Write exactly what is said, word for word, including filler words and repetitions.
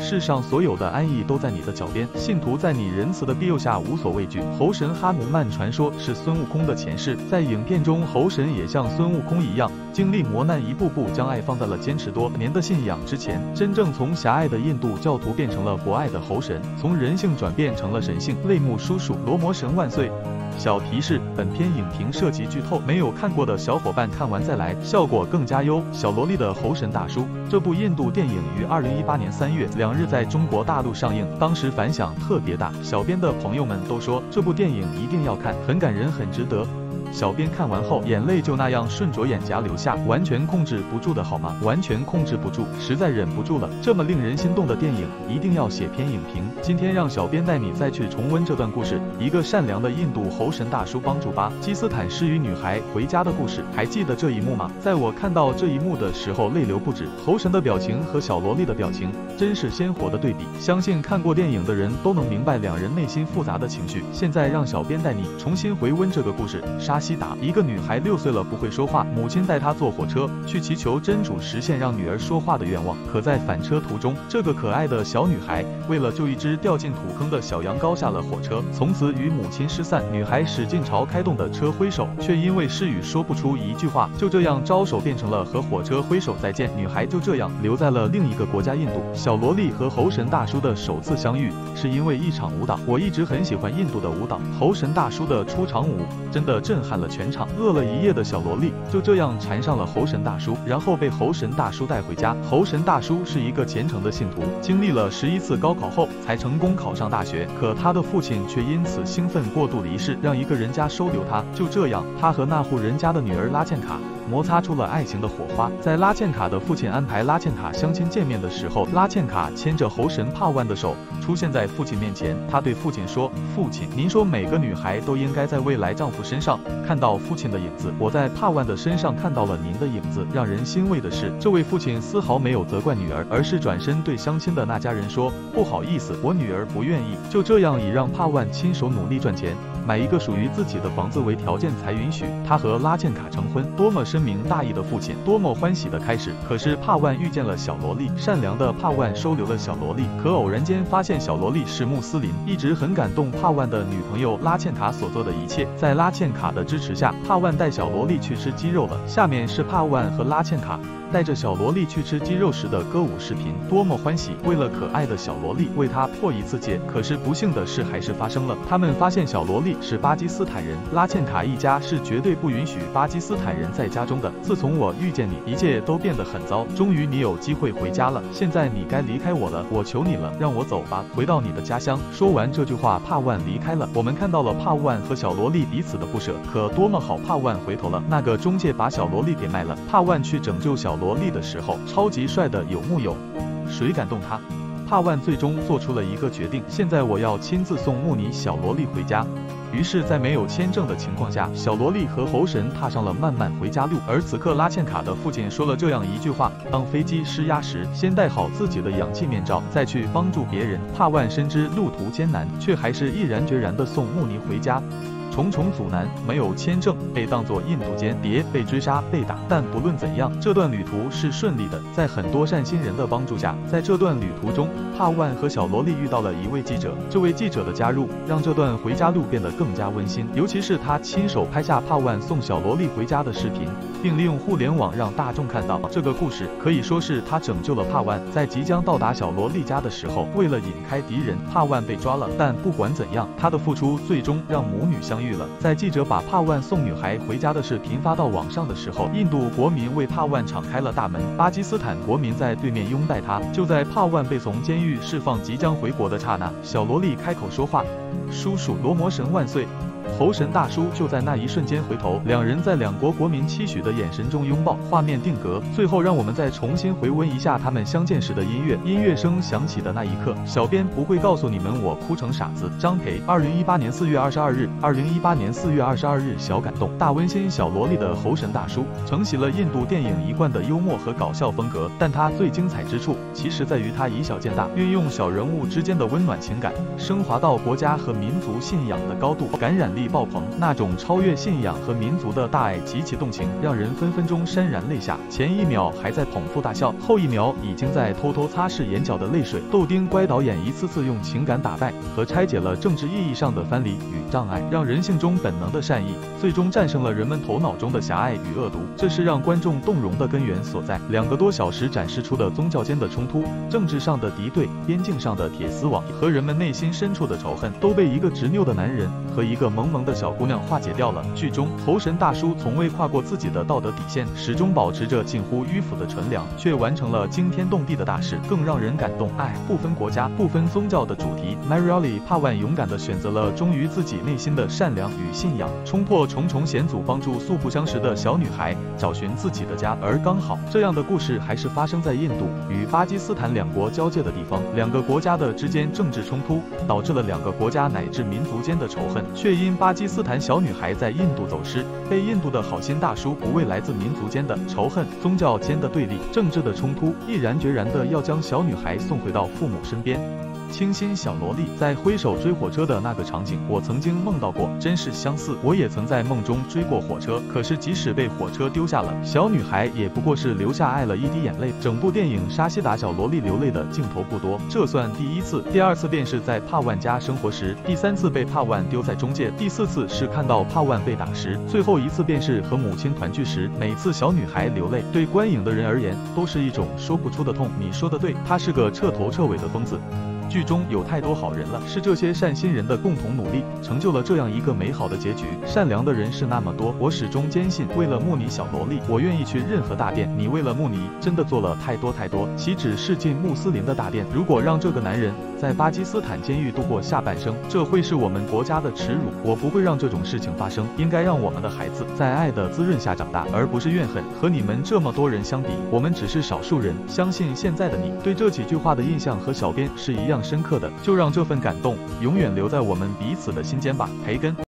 世上所有的安逸都在你的脚边，信徒在你仁慈的庇佑下无所畏惧。猴神哈努曼传说是孙悟空的前世，在影片中，猴神也像孙悟空一样，经历磨难，一步步将爱放在了坚持多年的信仰之前。真正从狭隘的印度教徒变成了博爱的猴神，从人性转变成了神性。泪目叔叔，罗摩神万岁！小提示：本片影评涉及剧透，没有看过的小伙伴看完再来，效果更加优。小萝莉的猴神大叔，这部印度电影于二零一八年三月两日在中国大陆上映，当时反响特别大，小编的朋友们都说这部电影一定要看，很感人，很值得。小编看完后，眼泪就那样顺着眼颊流下，完全控制不住的好吗？完全控制不住，实在忍不住了。这么令人心动的电影，一定要写篇影评。今天让小编带你再去重温这段故事，一个善良的印度猴神大叔帮助巴基斯坦失语女孩回家的故事。还记得这一幕吗？在我看到这一幕的时候，泪流不止。猴神的表情和小萝莉的表情，真是鲜活的对比。相信看过电影的人都能明白两人内心复杂的情绪。现在让小编带你重新回温这个故事。沙西达，一个女孩六岁了不会说话，母亲带她坐火车去祈求真主实现让女儿说话的愿望。可在返车途中，这个可爱的小女孩为了救一只掉进土坑的小羊羔下了火车，从此与母亲失散。女孩使劲朝开动的车挥手，却因为失语说不出一句话，就这样招手变成了和火车挥手再见。女孩就这样留在了另一个国家印度。小萝莉和猴神大叔的首次相遇是因为一场舞蹈。我一直很喜欢印度的舞蹈，猴神大叔的出场舞真的震撼了全场。饿了一夜的小萝莉就这样缠上了猴神大叔，然后被猴神大叔带回家。猴神大叔是一个虔诚的信徒，经历了十一次高考后才成功考上大学，可他的父亲却因此兴奋过度离世，让一个人家收留他。就这样，他和那户人家的女儿拉茜卡摩擦出了爱情的火花。在拉茜卡的父亲安排拉茜卡相亲见面的时候，拉茜卡牵着猴神帕万的手出现在父亲面前。他对父亲说：“父亲，您说每个女孩都应该在未来丈夫身上看到父亲的影子，我在帕万的身上看到了您的影子。”让人欣慰的是，这位父亲丝毫没有责怪女儿，而是转身对相亲的那家人说：“不好意思，我女儿不愿意。”就这样，以让帕万亲手努力赚钱，买一个属于自己的房子为条件，才允许他和拉茜卡成婚。多么深明大义的父亲，多么欢喜的开始。可是帕万遇见了小萝莉，善良的帕万收留了小萝莉，可偶然间发现小萝莉是穆斯林，一直很感动帕万的女朋友拉茜卡所做的一切。在拉茜卡的支持下，帕万带小萝莉去吃鸡肉了。下面是帕万和拉茜卡带着小萝莉去吃鸡肉时的歌舞视频，多么欢喜！为了可爱的小萝莉，为她破一次戒。可是不幸的事还是发生了，他们发现小萝莉是巴基斯坦人，拉茜卡一家是绝对不允许巴基斯坦人在家中的。自从我遇见你，一切都变得很糟。终于你有机会回家了，现在你该离开我了，我求你了，让我走吧，回到你的家乡。说完这句话，帕万离开了。我们看到了帕万和小萝莉彼此的不舍，可多么好！帕万回头了，那个中介把小萝莉给卖了。帕万去拯救小萝莉的时候，超级帅的有木有？谁感动他？帕万最终做出了一个决定，现在我要亲自送穆尼小萝莉回家。于是，在没有签证的情况下，小萝莉和猴神踏上了漫漫回家路。而此刻，拉茜卡的父亲说了这样一句话：当飞机失压时，先戴好自己的氧气面罩，再去帮助别人。帕万深知路途艰难，却还是毅然决然地送穆尼回家。重重阻难，没有签证，被当作印度间谍，被追杀，被打。但不论怎样，这段旅途是顺利的。在很多善心人的帮助下，在这段旅途中，帕万和小萝莉遇到了一位记者。这位记者的加入，让这段回家路变得更加温馨。尤其是他亲手拍下帕万送小萝莉回家的视频，并利用互联网让大众看到这个故事。可以说是他拯救了帕万。在即将到达小萝莉家的时候，为了引开敌人，帕万被抓了。但不管怎样，他的付出最终让母女相遇。在记者把帕万送女孩回家的视频发到网上的时候，印度国民为帕万敞开了大门，巴基斯坦国民在对面拥戴他。就在帕万被从监狱释放即将回国的刹那，小萝莉开口说话：“叔叔，罗摩神万岁！”猴神大叔就在那一瞬间回头，两人在两国国民期许的眼神中拥抱，画面定格。最后，让我们再重新回温一下他们相见时的音乐。音乐声响起的那一刻，小编不会告诉你们我哭成傻子。张培，二零一八年四月二十二日，二零一八年四月二十二日，小感动，大温馨。小萝莉的猴神大叔承袭了印度电影一贯的幽默和搞笑风格，但他最精彩之处，其实在于他以小见大，运用小人物之间的温暖情感，升华到国家和民族信仰的高度，感染力力爆棚，那种超越信仰和民族的大爱极其动情，让人分分钟潸然泪下。前一秒还在捧腹大笑，后一秒已经在偷偷擦拭眼角的泪水。豆丁乖导演一次次用情感打败和拆解了政治意义上的藩篱与障碍，让人性中本能的善意最终战胜了人们头脑中的狭隘与恶毒，这是让观众动容的根源所在。两个多小时展示出的宗教间的冲突、政治上的敌对、边境上的铁丝网和人们内心深处的仇恨，都被一个执拗的男人和一个萌萌的小姑娘化解掉了。剧中猴神大叔从未跨过自己的道德底线，始终保持着近乎迂腐的纯良，却完成了惊天动地的大事。更让人感动，爱不分国家、不分宗教的主题 ，Marioli 帕万勇敢地选择了忠于自己内心的善良与信仰，冲破重重险阻，帮助素不相识的小女孩找寻自己的家。而刚好这样的故事还是发生在印度与巴基斯坦两国交界的地方，两个国家的之间政治冲突导致了两个国家乃至民族间的仇恨，却因巴基斯坦小女孩在印度走失，被印度的好心大叔不为来自民族间的仇恨、宗教间的对立、政治的冲突，毅然决然地要将小女孩送回到父母身边。清新小萝莉在挥手追火车的那个场景，我曾经梦到过，真是相似。我也曾在梦中追过火车，可是即使被火车丢下了，小女孩也不过是流下爱了一滴眼泪。整部电影沙希达小萝莉流泪的镜头不多，这算第一次，第二次便是在帕万家生活时，第三次被帕万丢在中介，第四次是看到帕万被打时，最后一次便是和母亲团聚时。每次小女孩流泪，对观影的人而言都是一种说不出的痛。你说的对，她是个彻头彻尾的疯子。剧中有太多好人了，是这些善心人的共同努力，成就了这样一个美好的结局。善良的人是那么多，我始终坚信，为了慕尼小萝莉，我愿意去任何大殿。你为了慕尼，真的做了太多太多，岂止是进穆斯林的大殿？如果让这个男人在巴基斯坦监狱度过下半生，这会是我们国家的耻辱。我不会让这种事情发生，应该让我们的孩子在爱的滋润下长大，而不是怨恨。和你们这么多人相比，我们只是少数人。相信现在的你对这几句话的印象和小编是一样深刻的，就让这份感动永远留在我们彼此的心间吧。培根。